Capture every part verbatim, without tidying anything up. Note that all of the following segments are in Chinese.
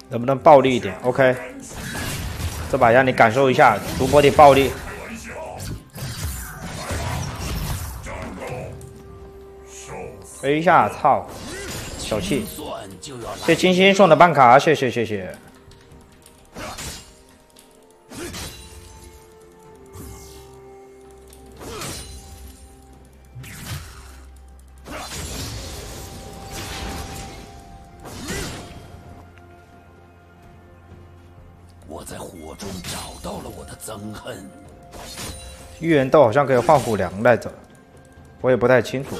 能不能暴力一点 ？OK， 这把让你感受一下主播的暴力。A 一下，操，小气。谢金星送的办卡，谢谢谢谢。 我在火中找到了我的憎恨。 预言豆好像可以换虎粮来着，我也不太清楚。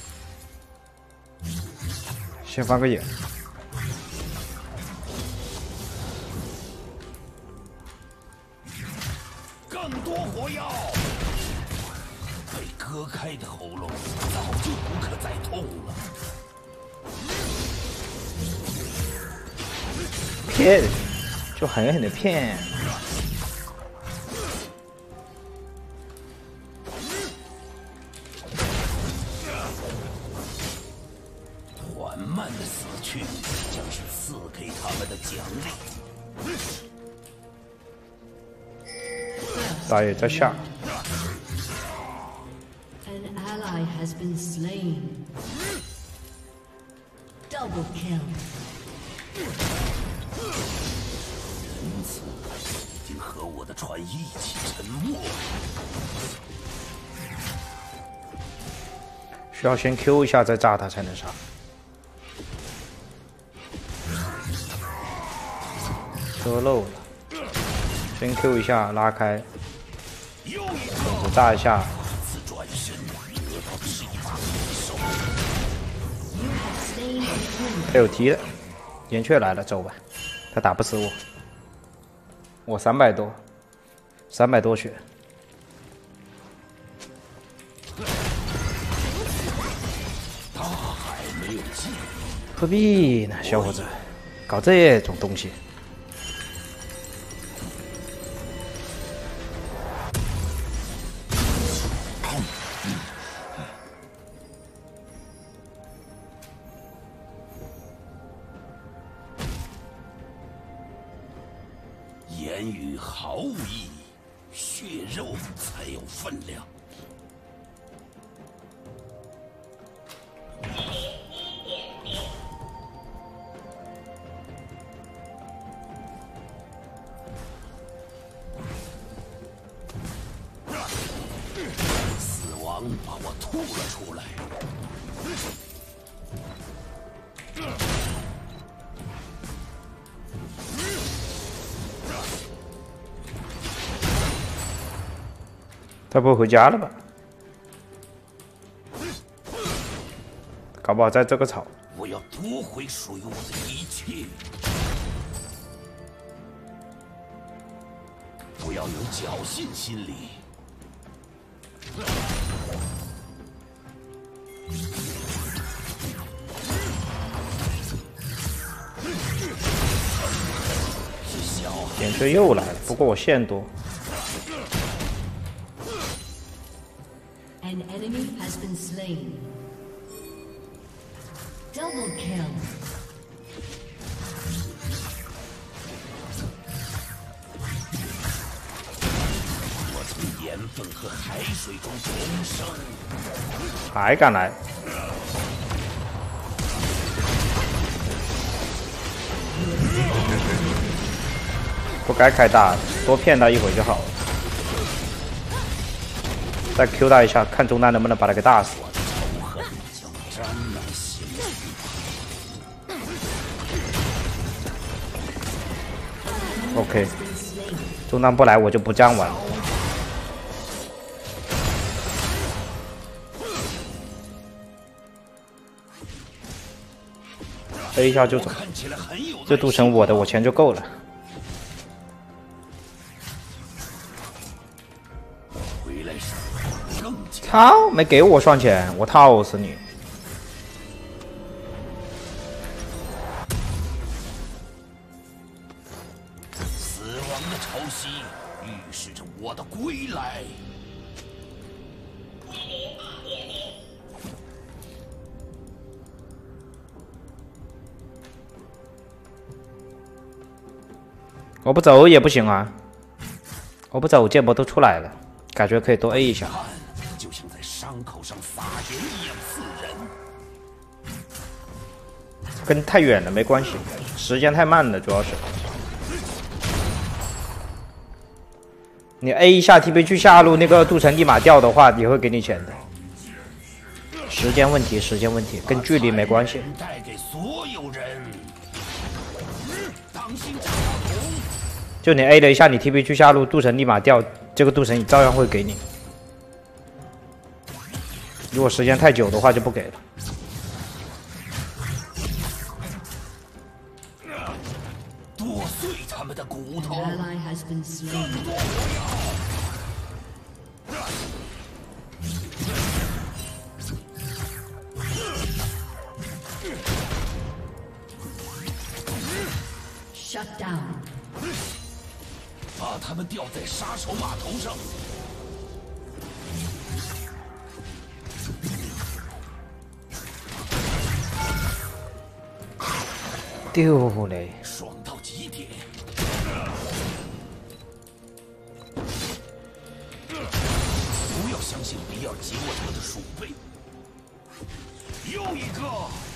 先翻个眼。 更多火药！被割开的喉咙早就不可再痛了。 骗，就狠狠的骗。 缓慢的死去将是赐给他们的奖励。 打野在下。 An ally has been slain. Double kill. 仁慈已经和我的船一起沉没。 需要先 Q 一下再炸他才能杀。遮漏了，先 Q 一下拉开，等着炸一下。他有提的，岩雀来了，走吧，他打不死我。我三百多，三百多血。何必呢，小伙子，搞这种东西。 言语毫无意义，血肉才有分量。死亡把我吐了出来。 他不会回家了吧？搞不好在这个草。 我要夺回属于我的一切。不要有侥幸心理。 点穴又来了，不过我线多。 An enemy has been slain. Double kill. 我从盐分和海水中重生。 还敢来？不该开大，多骗他一会就好了。再 Q 他一下，看中单能不能把他给打死。OK， 中单不来我就不这样玩了。A 一下就走，这镀成我的，我钱就够了。操！没给我双钱，我套死你！ 死亡的潮汐预示着我的归来。 我不走也不行啊，我不走，剑魔都出来了，感觉可以多 A 一下。 就像在伤口上撒盐一样刺人。 跟太远了没关系，时间太慢了，主要是。你 A 一下 T P 去下路，那个杜城立马掉的话，也会给你钱的。时间问题，时间问题，跟距离没关系。 带给所有人。当心炸药桶！ 就你 A 了一下，你 T P 去下路，杜城立马掉，这个杜城照样会给你。如果时间太久的话，就不给了。 剁碎他们的骨头。 Ally has been slain. Shut down. 把他们吊在杀手码头上。 丢嘞！ 爽到极点。不要相信比尔吉沃特的鼠辈。又一个。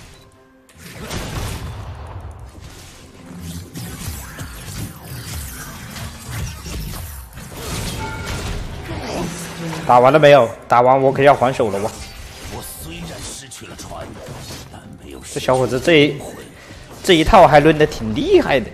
打完了没有？打完我可要还手了哇！ 我虽然失去了船，但没有。 这小伙子这一这一套还抡得挺厉害的。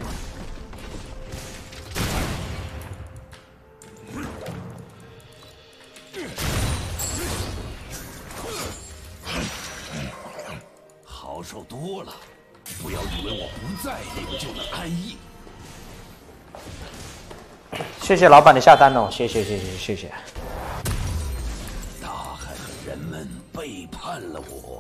好受多了，不要以为我不在，你们就能安逸。 谢谢老板的下单哦，谢谢谢谢谢谢。 大海和人们背叛了我。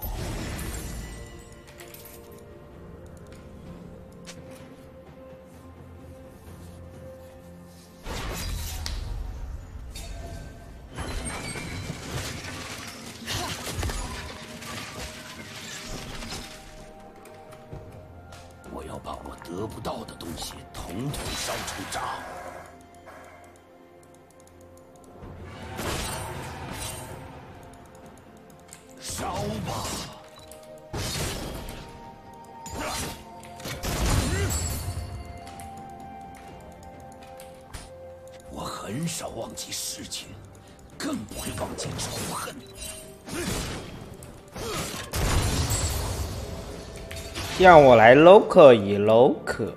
我要把我得不到的东西统统烧成渣。烧吧！我很少忘记事情，更不会忘记仇恨。 让我来 local 以 local。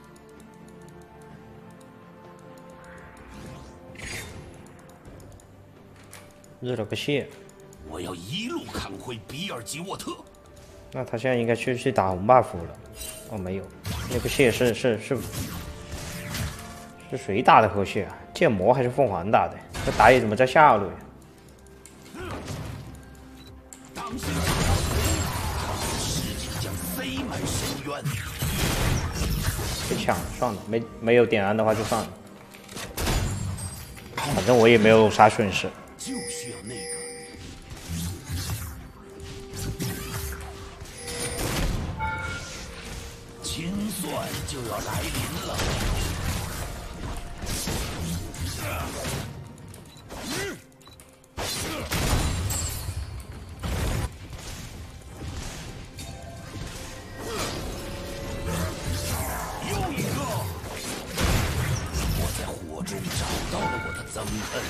日了个蟹！ 我要一路砍回比尔吉沃特。 那他现在应该去去打红 buff 了。哦，没有，那个蟹是是是是谁打的河蟹啊？剑魔还是凤凰打的？这打野怎么在下路呀？ 当心事情将飞满深渊。 被抢了，算了，没没有点燃的话就算了。反正我也没有啥损失。 就需要那个。清算就要来临了。又一个！我在火中找到了我的憎恨。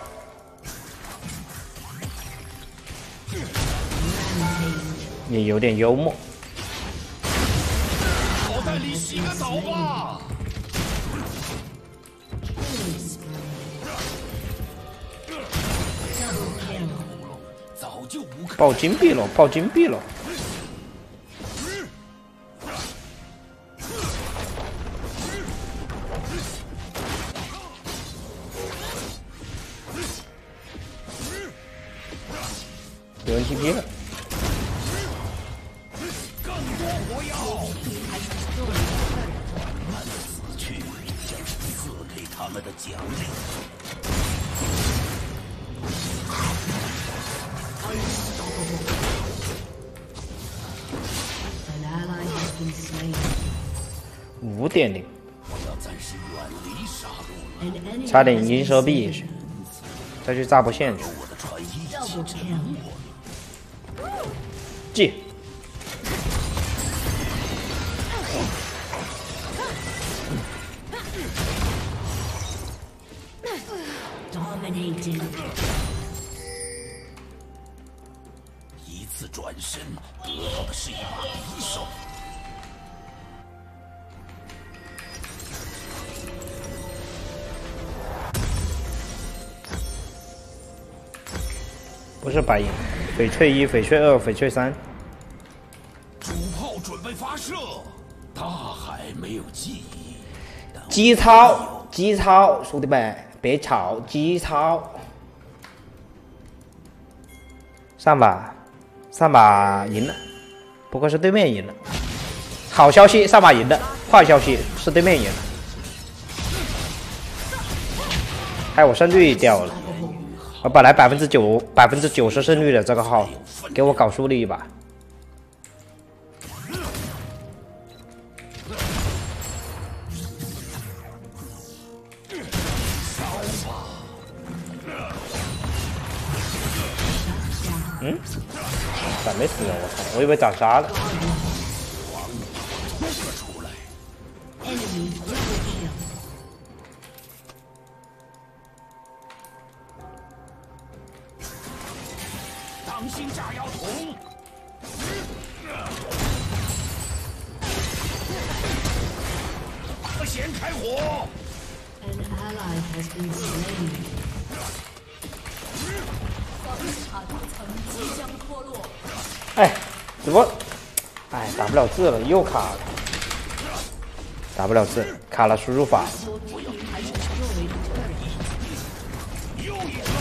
也有点幽默。 口袋里洗个澡吧。早就无可爆金币了，爆金币了。有人 T P 了。 更多火药，慢慢死去，将是赐给他们的奖励。 An ally has been slain. 五点零。 我要暂时远离杀戮了。 An enemy 差点 has 银 been 蛇臂 slain. 再去炸波线去。 我的船一起 Double 沉 kill. 没。 记。 Dominating. 一次转身得到的是一把匕首。 不是白银，翡翠一、翡翠二、翡翠三。 主炮准备发射，大海没有记忆。但机操，机操，兄弟们别吵，机操。上把，上把赢了，不过是对面赢了。好消息，上把赢了；坏消息是对面赢了。害我胜率掉了。 我本来百分之九百分之九十胜率的这个号，给我搞输了一把。嗯？咋没死啊？我操！我以为斩杀了。 Enemy double kill. 当心炸药桶！先开火！ An ally has been slain. 哎，怎么？哎，打不了字了，又卡了。打不了字，卡了输入法。 又一个！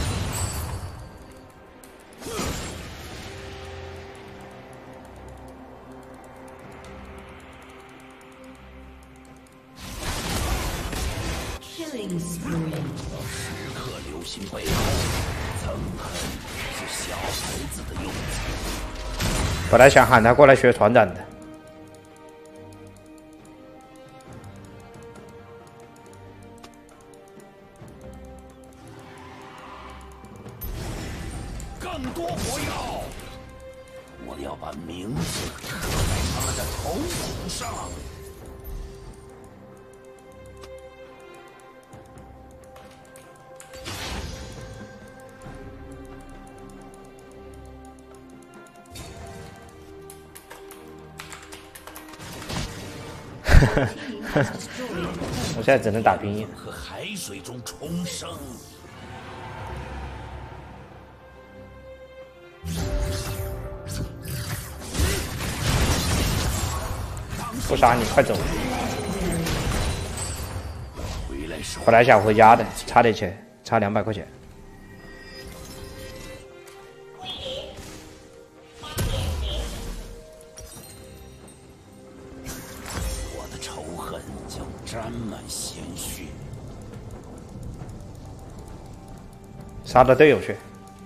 Killing spree. 时刻留心背后，憎恨是小孩子的用具。 本来想喊他过来学船长的。 更多火药！我要把名字刻在他们的头骨上。 我现在只能打拼音。 和海水中重生。 不杀你，快走！ 回来时候本来想回家的，差点钱，差两百块钱。 我的仇恨将沾满鲜血。 杀到队友去。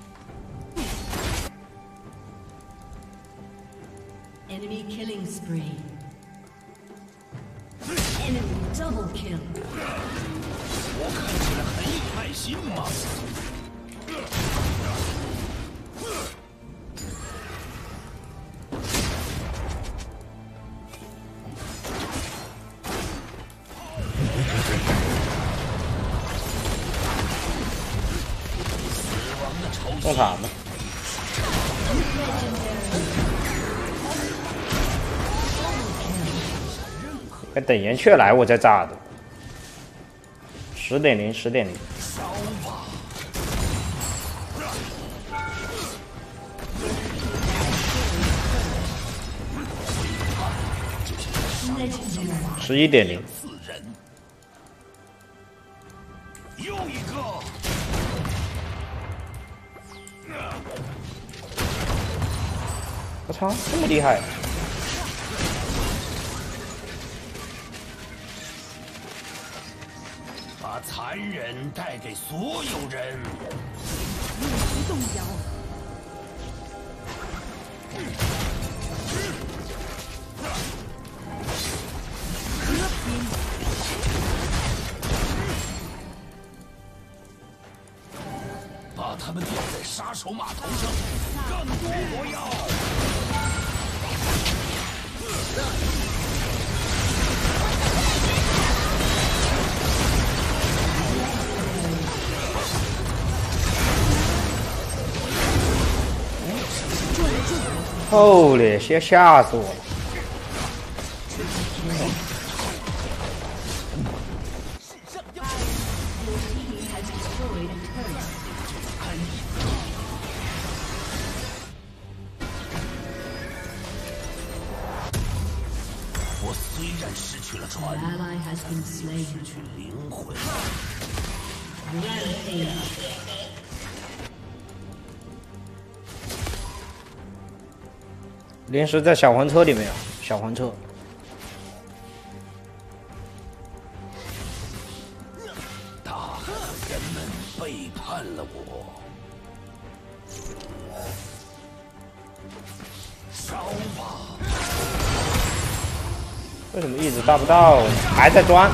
Enemy killing spree. Enemy double kill. 我看起来很有耐心吗？ 中塔吗？该等岩雀来我再炸的。十点零，十点零。十一点零。 四人，又一个。 我操，这么厉害！ 把残忍带给所有人。 不动摇。和平。 们吊在杀手码头上，更多火药！ 哦嘞，先吓死我了！ 我虽然失去了 An 船， ally has been slain. 失去灵魂。 Rampage. 临时在小黄车里面啊，小黄车。 大海的人们背叛了我。烧吧！ 为什么一直达不到？还在钻。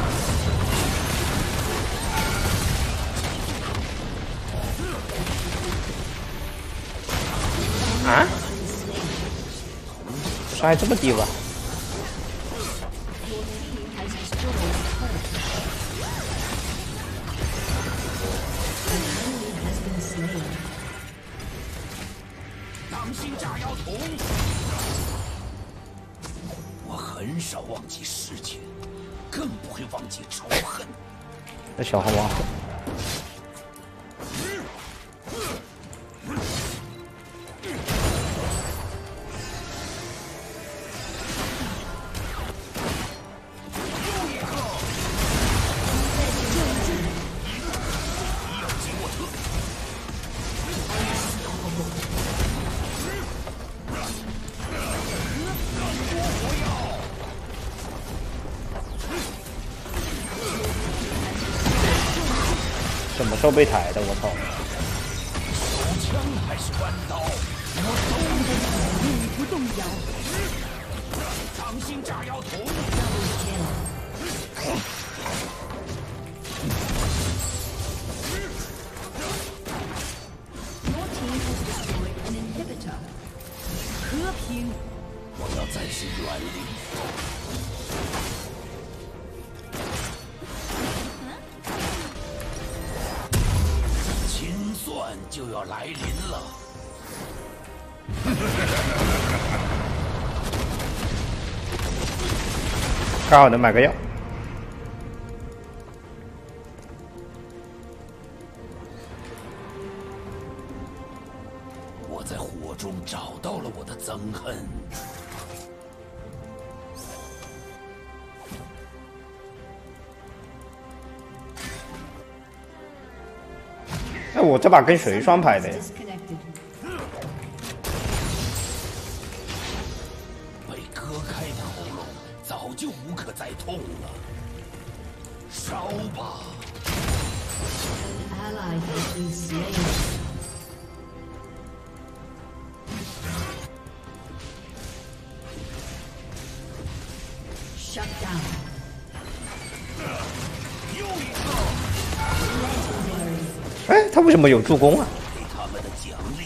啊？伤害这么低吧？ 当心炸药桶！我很少忘记事情，更不会忘记仇恨。 这小黄王。什么时候被抬的？我操！ 手枪还是弯刀，我都永不动摇。 当心炸药桶！ Your team has destroyed an inhibitor. 和平， 我要暂时远离。清算就要来临了。 刚好能买个药。 我在火中找到了我的憎恨。 哎，我这把跟谁双排的呀？ Disconnected. 被割开的喉咙早就无可再痛了。烧吧！ An ally has been slain. Shut down. 又一个， 哎，他为什么有助攻啊？ 给他们的奖励。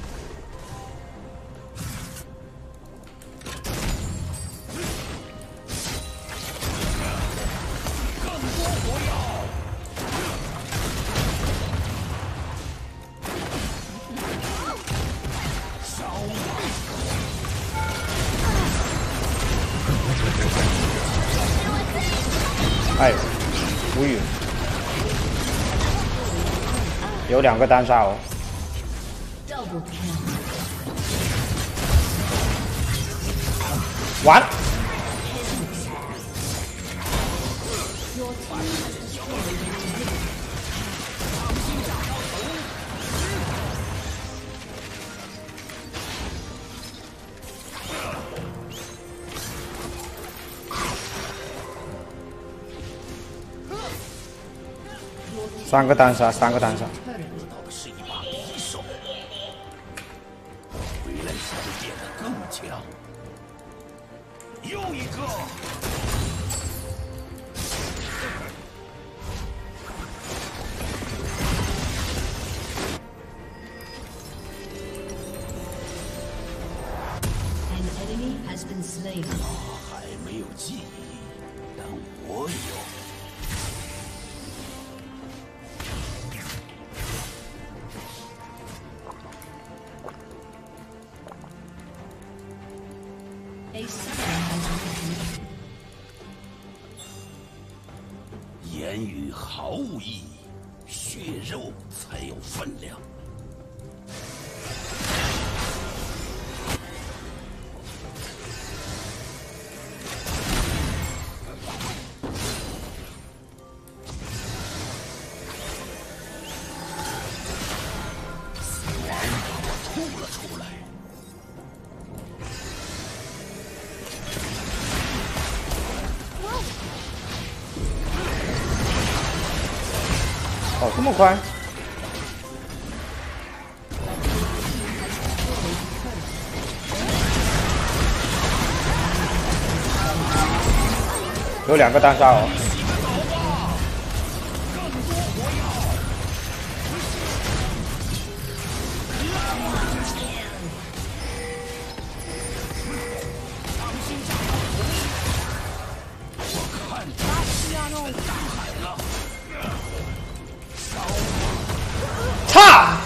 更多火药！烧吧！ 哎，无语。有两个单杀哦。 Double kill. 完了。 Your team has destroyed an inhibitor. 三个单杀，三个单杀。 Turret. 得到的是一把匕首，回来时会变得更强。又一个， slain. 他还没有记忆，但我有。 A summoner has been 言语毫无意义，血肉才有分量。死亡把我吐了出来。 哦，这么快？有两个单杀哦。操！